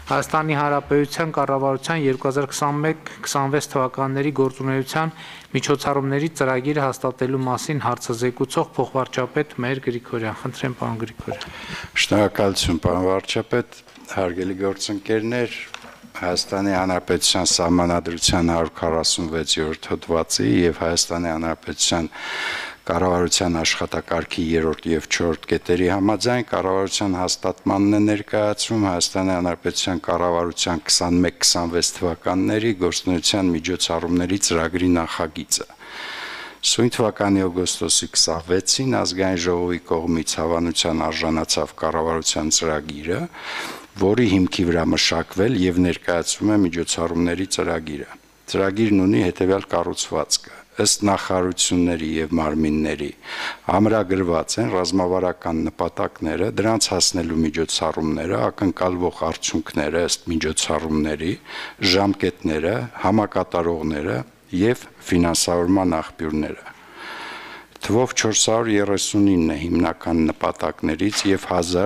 Հայաստանի Հանրապետության կառավարության 2021-26 թվականների գործունեության միջոցառումների ծրագիրը հաստատելու մասին հարցազեկուցող փոխվարչապետ Մհեր Գրիգորյան։ Խնդրեմ, պարոն Գրիգորյան։ Շնորհակալություն, պարոն վարչապետ, հարգելի գործընկերներ, Հայաստանի Հանրապետության Սահմանադրության 146-րդ հոդվածի եւ Հայաստանի Հանրապետության կառավարության աշխատակարգի 3-րդ եւ 4-րդ կետերի համաձայն կառավարության հաստատմանն է ներկայացում Հայաստանի Հանրապետության կառավարության 21-26 թվականների գործունեության միջոցառումների ծրագրի նախագիծը։ Սույն թվականի օգոստոսի 26-ին ազգային ժողովի կողմից հավանության արժանացավ կառավարության ծրագիրը, որի հիմքի վրա մշակվել եւ ներկայացվում է միջոցառումների ծրագիրը։ Ծրագիրն ունի հետեւյալ կառուցվածքը. ըստ նախարարությունների եւ մարմինների ամրագրված են ռազմավարական նպատակները, դրանց հասնելու միջոցառումները, ակնկալվող արդյունքները ըստ միջոցառումների, ժամկետները, համակատարողները եւ ֆինանսավորման աղբյուրները։ Թվով 439 հիմնական նպատակներից եւ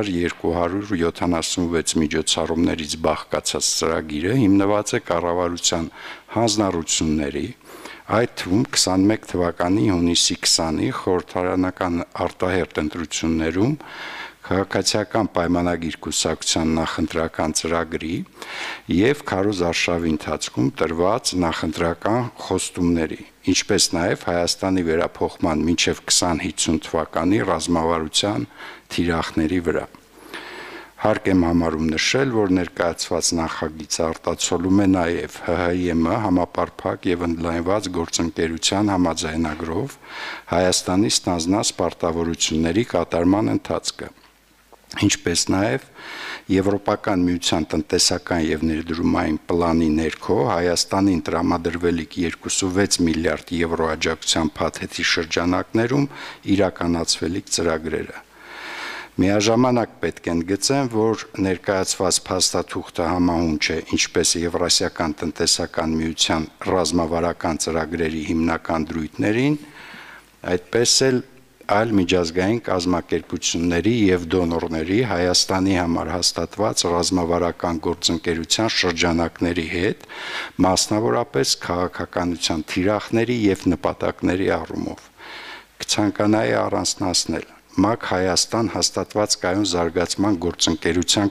1276 միջոցառումներից բաղկացած ծրագիրը հիմնված է կառավարության հանձնառությունների, այդ թվում 21 թվականի հունիսի 20-ի խորհրդարանական արտահերթ ընտրություններում քաղաքացիական պայմանագիր կուսակցության նախընտրական ծրագրի եւ քարոզարշավի ընթացքում տրված նախընտրական խոստումների, ինչպես նաեւ Հայաստանի վերափոխման մինչև 2050 թվականի ռազմավարության թիրախների վրա։ Հարկ եմ համարում նշել, որ ներկայացված նախագիծը արտացոլում է նաև ՀՀԻՄ համապարփակ եւ ընդլայնված գործընկերության համաձայնագրով Հայաստանի ստանձնած պարտավորությունների կատարման ընթացքը, ինչպես նաև Եվրոպական միության տնտեսական եւ ներդրումային պլանի ներքո Հայաստանին տրամադրվելիք 2.6 միլիարդ եվրո աջակցության փաթեթի շրջանակներում իրականացվելիք ծրագրերը։ Միաժամանակ պետք է ընդգծեմ, որ ներկայացված փաստաթուղթը համահունչ է ինչպես Եվրասիական տնտեսական միության ռազմավարական ծրագրերի հիմնական դրույթներին, այդպես էլ այլ միջազգային կազմակերպությունների եւ դոնորների Հայաստանի համար հաստատված ռազմավարական գործընկերության շրջանակների հետ, մասնավորապես քաղաքականության թիրախների եւ նպատակների առումով։ Կցանկանայի առանձնացնել ՄԱԿ Հայաստան հաստատված կայուն զարգացման գործընկերության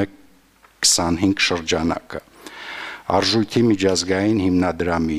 21-25 շրջանակը, Արժույթի միջազգային հիմնադրամի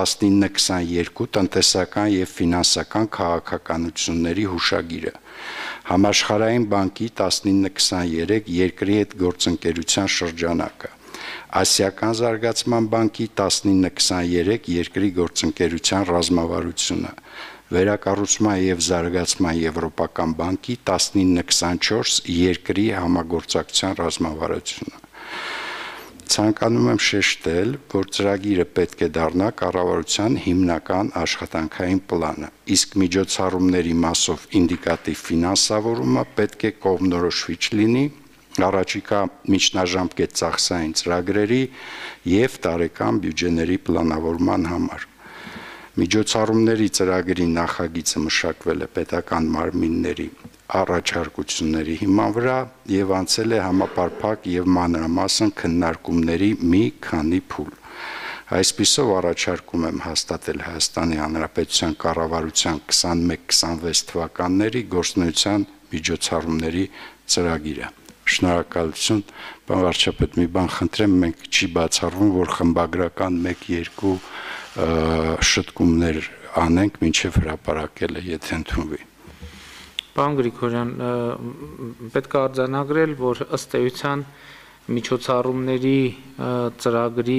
1922 տնտեսական եւ ֆինանսական քաղաքականությունների հուշագիրը, Համաշխարհային բանկի 1923 երկրի հետ գործընկերության շրջանակը, Ասիական զարգացման բանկի 1923 երկրի գործընկերության ռազմավարությունը, Վերակառուցման եւ զարգացման Եվրոպական բանկի 1924 երկրի համագործակցության ռազմավարությունը։ Ցանկանում եմ շեշտել, որ ծրագիրը պետք է դառնա կառավարության հիմնական աշխատանքային պլանը, իսկ միջոցառումների մասով ինդիկատիվ ֆինանսավորումը պետք է կողմնորոշվիչ լինի առաջիկա միջնաժամկետ ծախսային ծրագրերի եւ տարեկան բյուջեների պլանավորման համար։ Միջոցառումների ծրագրի նախագիծը մշակվել է պետական մարմինների առաջարկությունների հիման վրա եւ անցել է համապարփակ եւ մանրամասն քննարկումների մի քանի փուլ։ Այսպիսով առաջարկում եմ հաստատել Հայաստանի Հանրապետության կառավարության 21-26 թվականների գործունեության միջոցառումների ծրագիրը։ Շնորհակալություն, պարոն վարչապետ, մի բան խնդրեմ, մենք չի բացառվում, որ խմբագրական 1-2 շտկումներ անենք, մինչև հրապարակելը, եթե ընդունվի։ Պարոն Գրիգորյան, պետք է արձանագրել, որ ըստ էության միջոցառումների ծրագրի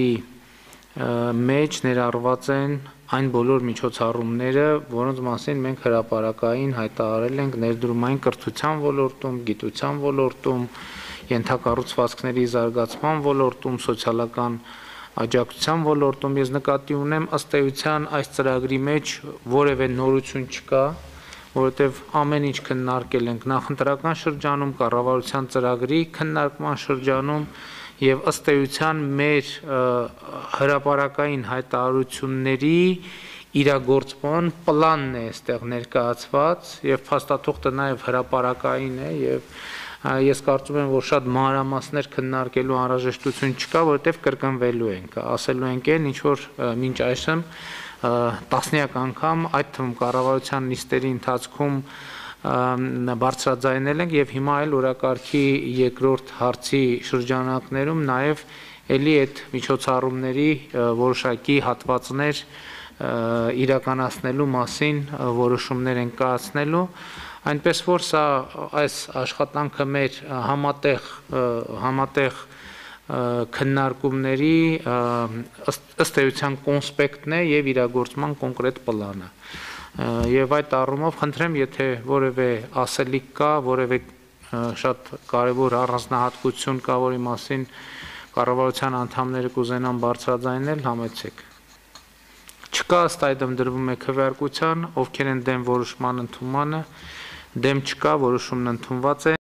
մեջ ներառված են այն բոլոր միջոցառումները, որոնց մասին մենք հրապարակային հայտարարել ենք ներդրումային կրթության ոլորտում, գիտության ոլորտում, ենթակառուցվածքների զարգացման ոլորտում, սոցիալական աջակցության ոլորտում։ Ես նկատի ունեմ ըստ էության այս ծրագրի մեջ որևէ նորություն չկա, որովհետև ամեն ինչ քննարկել ենք նախընտրական շրջանում, կառավարության ծրագրի քննարկման շրջանում եւ ըստ էության մեր հրապարակային հայտարարությունների իրագործման պլանն է այստեղ ներկայացված եւ փաստաթուղթը նաեւ հրապարակային է եւ Ես կարծում եմ, որ շատ մանրամասներ քննարկելու անհրաժեշտություն չկա, որովհետև կրկնվելու ենք, ասելու ենք այն, ինչ որ մինչ այսօր տասնյակ անգամ, այդ թվում կառավարության նիստերի ընթացքում բարձրաձայնել ենք եւ հիմա այլ օրակարգի երկրորդ հարցի շրջանակներում նաեւ էլի այդ միջոցառումների որոշակի հատվածներ իրականացնելու մասին որոշումներ են կայացնելու, այնպես որ սա այս աշխատանքը մեր համատեղ քննարկումների ըստ էության կոնսպեկտն է եւ իրագործման կոնկրետ պլանը։ Եվ այդ առումով խնդրեմ, եթե որևէ ասելիք կա, որևէ շատ կարևոր առանձնահատկություն կա, որի մասին կառավարության անդամները կուզենան բարձրաձայնել, համեցեք։ Չկա, ըստ այդմ դրվում է քվեարկության, ովքեր են դեմ որոշման ընդունմանը, դեմ չկա, որոշումն ընդունված է։